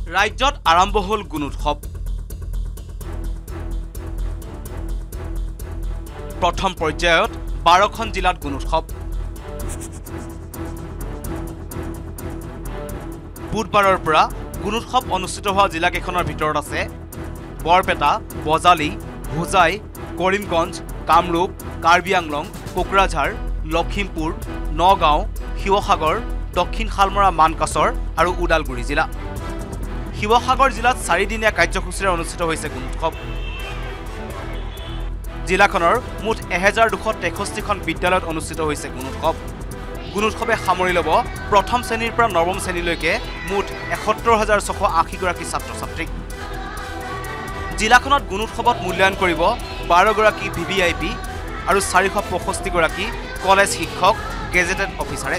ৰাজ্যত আৰম্ভ হ'ল গুণোৎসৱ। প্ৰথম পৰ্যায়ত 12খন জিলাত গুণোৎসৱ। বুধবাৰৰ পৰা গুণোৎসৱ অনুষ্ঠিত হোৱা জিলাকেইখনৰ ভিতৰত আছে বৰপেটা, বজালী, হোজাই, কৰিমগঞ্জ, কামৰূপ, কাৰ্বি আংলং, কোকৰাঝাৰ, লখিমপুৰ, নগাঁও, শিৱসাগৰ, দক্ষিণ শালমৰা, মানকাছৰ আৰু ওদালগুৰি জিলা। শিৱসাগৰ জিলাত 4 দিনীয়া কাৰ্যসূচীৰে অনুষ্ঠিত হৈছে গুণোৎসৱ। জিলাখনৰ মুঠ 1263খন বিদ্যালয়ত অনুষ্ঠিত হৈছে গুণোৎসৱ। গুণোৎসৱে সামৰি ল'ব প্ৰথম শ্ৰেণীৰ পৰা নৱম শ্ৰেণীলৈকে মুঠ ৭১,680 গৰাকী ছাত্ৰ ছাত্ৰীক। জিলাখনত গুণোৎসৱত মূল্যায়ন কৰিব 12 গৰাকী VVIP আৰু 465 গৰাকী কলেজ শিক্ষক, গেজেটেড অফিচাৰে।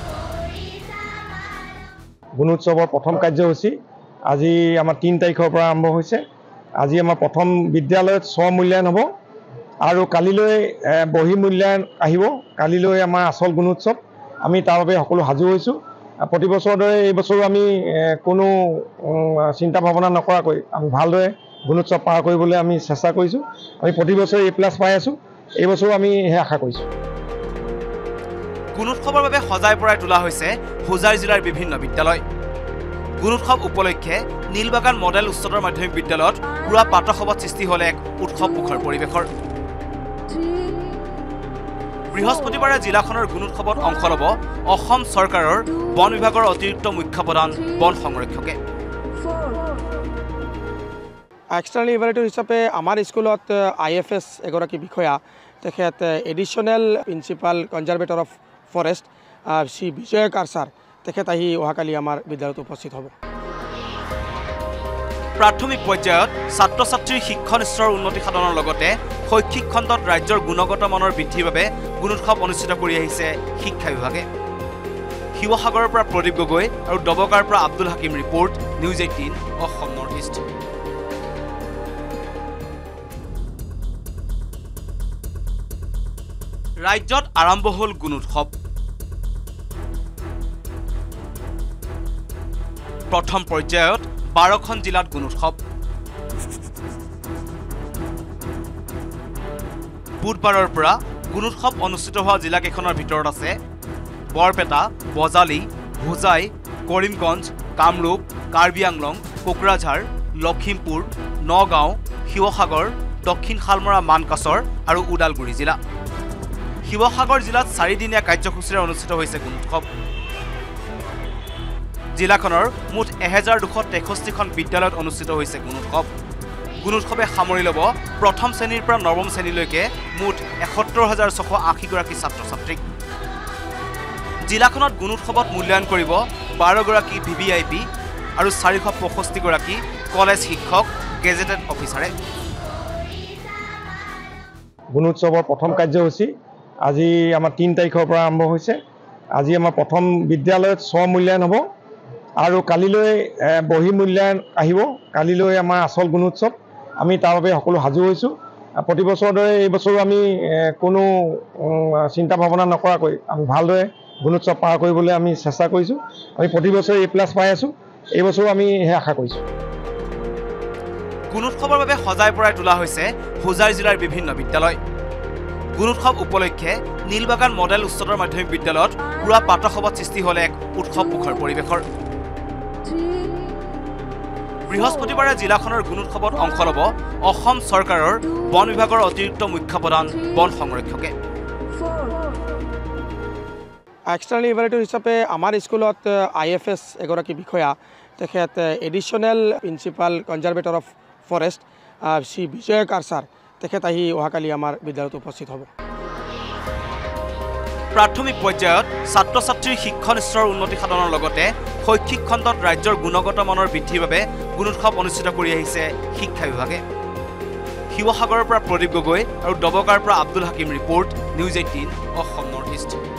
গুণোৎসৱৰ প্ৰথম কাৰ্যসূচী আজি আমাৰ 3 তাৰিখৰ পৰা আৰম্ভ হৈছে। আজি আমাৰ প্ৰথম বিদ্যালয়ত স্ব-মূল্যায়ন হ'ব আৰু কালিলৈ বহি মূল্যায়ন আহিব। কালিলৈ আমাৰ আচল গুণোৎসৱ। আমি তাৰ বাবে সকলো সাজু হৈছোঁ। প্ৰতি বছৰৰ দৰে এই বছৰো আমি কোনো চিন্তা ভাৱনা নকৰাকৈ আমি ভালদৰে গুণোৎসৱ পাৰ কৰিবলৈ আমি চেষ্টা কৰিছোঁ। আমি প্ৰতি বছৰে A+ পাই আছোঁ। এই বছৰো আমি সেই আশা কৰিছোঁ। গুণোৎসৱৰ বাবে সজাই পৰাই তোলা হৈছে হোজাই জিলাৰ বিভিন্ন বিদ্যালয়। গুণোৎসৱ উপলক্ষে নীলবাগান মডেল উচ্চতৰ মাধ্যমিক বিদ্যালয়ত পুৰা পাঠসভাত সৃষ্টি হ'ল এক উৎসৱমুখৰ পৰিৱেশৰ। বৃহস্পতিবাৰে জিলাখনৰ গুণোৎসৱত অংশ ল'ব অসম চৰকাৰৰ বন বিভাগৰ অতিৰিক্ত মুখ্য প্ৰধান বন সংৰক্ষকে। এক্সটাৰ্নেল ইভালুৱেটৰ হিচাপে আমাৰ স্কুলত IFS এগৰাকী বিষয়া, তেখেত additional principal conservator of forest Shri Bijoy Karchar, তেখেত আহি অহাকালি আমাৰ বিদ্যালয়ত উপস্থিত হ'ব। প্ৰাথমিক পৰ্যায়ত ছাত্ৰ ছাত্ৰীৰ শিক্ষণ স্তৰৰ উন্নতি সাধনৰ লগতে শৈক্ষিক খণ্ডত ৰাজ্যৰ গুণগত মানৰ বৃদ্ধিৰ বাবে গুণোৎসৱ অনুষ্ঠিত কৰি আহিছে শিক্ষা বিভাগে। শিৱসাগৰৰ পৰা প্ৰদীপ গগৈ আৰু ডবকাৰ পৰা Abdul Hakim report, News 18 Assam North East. ৰাজ্যত আৰম্ভ হ'ল গুণোৎসৱ। প্ৰথম পৰ্যায়ত 12খন জিলাত গুণোৎসৱ। বুধবাৰৰ পৰা গুণোৎসৱ অনুষ্ঠিত হোৱা জিলাকেইখনৰ ভিতৰত আছে বৰপেটা, বজালী, হোজাই, কৰিমগঞ্জ, কামৰূপ, কাৰ্বি আংলং, কোকৰাঝাৰ, লখিমপুৰ, নগাঁও, শিৱসাগৰ, দক্ষিণ শালমৰা, মানকাছৰ আৰু ওদালগুৰি জিলা। শিৱসাগৰ জিলাত 4 দিনীয়া কাৰ্যসূচীৰে অনুষ্ঠিত হৈছে গুণোৎসৱ। জিলাখনৰ মুঠ 1263খন বিদ্যালয়ত অনুষ্ঠিত হৈছে গুণোৎসৱ। গুণোৎসৱে সামৰি ল'ব প্ৰথম শ্ৰেণীৰ পৰা নৱম শ্ৰেণীলৈকে মুঠ ৭১,680 গৰাকী ছাত্ৰ ছাত্ৰীক। জিলাখনত গুণোৎসৱত মূল্যায়ন কৰিব 12 গৰাকী VVIP আৰু 465 গৰাকী কলেজ শিক্ষক, গেজেটেড অফিচাৰে। গুণোৎসৱৰ প্ৰথম কাৰ্যসূচী আজি আমাৰ 3 তাৰিখৰ পৰা আৰম্ভ হৈছে। আজি আমাৰ প্ৰথম বিদ্যালয়ত স্ব-মূল্যায়ন হ'ব আৰু কালিলৈ বহি মূল্যায়ন আহিব। কালিলৈ আমাৰ আচল গুণোৎসৱ। আমি তাৰ বাবে সকলো সাজু হৈছোঁ। প্ৰতি বছৰৰ দৰে এই বছৰো আমি কোনো চিন্তা ভাৱনা নকৰাকৈ আমি ভালদৰে গুণোৎসৱ পাৰ কৰিবলৈ আমি চেষ্টা কৰিছোঁ। আমি প্ৰতি বছৰে A+ পাই আছোঁ। এই বছৰো আমি সেই আশা কৰিছোঁ। গুণোৎসৱৰ বাবে সজাই পৰাই তোলা হৈছে হোজাই জিলাৰ বিভিন্ন বিদ্যালয়। গুণোৎসৱ উপলক্ষে নীলবাগান মডেল উচ্চতৰ মাধ্যমিক বিদ্যালয়ত পুৰা পাঠসভাত সৃষ্টি হ'ল এক উৎসৱমুখৰ পৰিৱেশৰ। বৃহস্পতিবাৰে জিলাখনৰ গুণোৎসৱত অংশ ল'ব অসম চৰকাৰৰ বন বিভাগৰ অতিৰিক্ত মুখ্য প্ৰধান বন সংৰক্ষকে। এক্সটাৰ্নেল ইভালুৱেটৰ হিচাপে আমাৰ স্কুলত IFS এগৰাকী বিষয়া, তেখেত additional principal conservator of forest Shri Bijoy Karchar, তেখেত আহি অহাকালি আমাৰ বিদ্যালয়ত উপস্থিত হ'ব। প্ৰাথমিক পৰ্যায়ত ছাত্ৰ ছাত্ৰীৰ শিক্ষণ স্তৰৰ উন্নতি সাধনৰ লগতে শৈক্ষিক খণ্ডত ৰাজ্যৰ গুণগত মানৰ বৃদ্ধিৰ বাবে গুণোৎসৱ অনুষ্ঠিত কৰি আহিছে শিক্ষা বিভাগে। শিৱসাগৰৰ পৰা প্ৰদীপ গগৈ আৰু ডবকাৰ পৰা Abdul Hakim report, News 18 Assam North east.